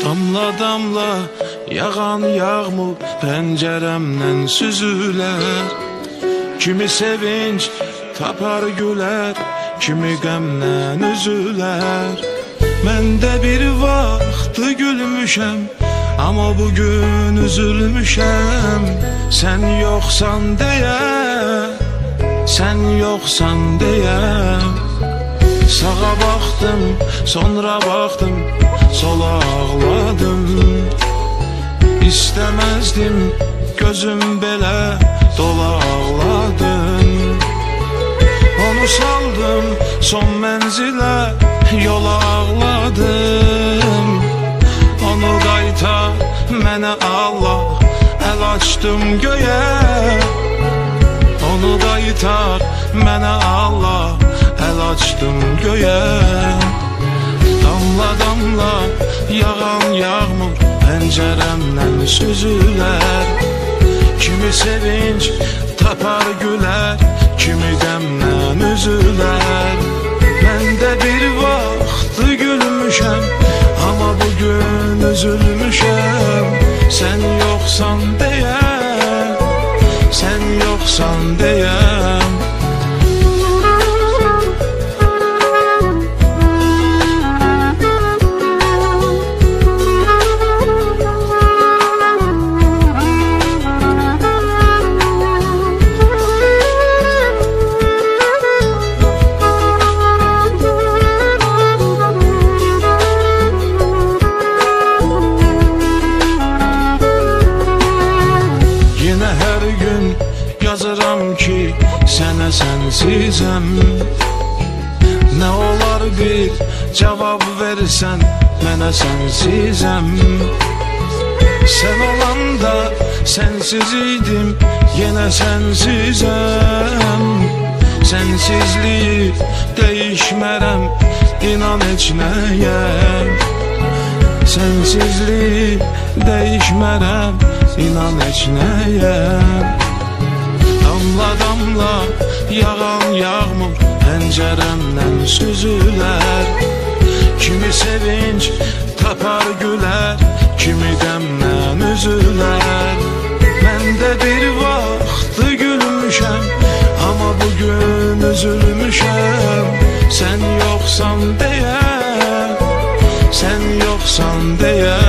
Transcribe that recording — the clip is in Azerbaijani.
Damla damla yağan yağmur pəncərəmdən süzülər. Kimi sevinç tapar gülər, kimi qəmdən üzülər. Mən də bir vaxt gülmüşəm, amma bugün üzülmüşəm. Sən yoxsan deyə, sən yoxsan deyə. Sağa baxdım, sonra baxdım, sola ağladım. İstəməzdim, gözüm belə dola ağladım. Onu saldım son mənzilə, yola ağladım. Onu qaytar mənə Allah, əl açdım göyə. Onu qaytar mənə Allah, əl açdım göyə. Damla damla yağan yağmur pəncərəmdən süzülər. Kimi sevinç tapar gülər, kimi qəmdən üzülər. Mən də bir vaxt gülmüşəm, amma bugün üzülmüşəm. Sən yoxsan deyə, sən yoxsan deyə. Yazıram ki sənə sənsizəm. Nə olar bir cavab versən mənə sənsizəm. Sən olanda sənsiz idim, yenə sənsizəm. Sənsizliyi dəyişmərəm, inan heç nəyə. Sənsizliyi dəyişmərəm, inan heç nəyə. Damla damla yağan yağmur pəncərəmdən süzülər. Kimi sevinç tapar gülər, kimi qəmdən üzülər. Mən də bir vaxt gülmüşəm, amma bugün üzülmüşəm. Sən yoxsan deyə, sən yoxsan deyə.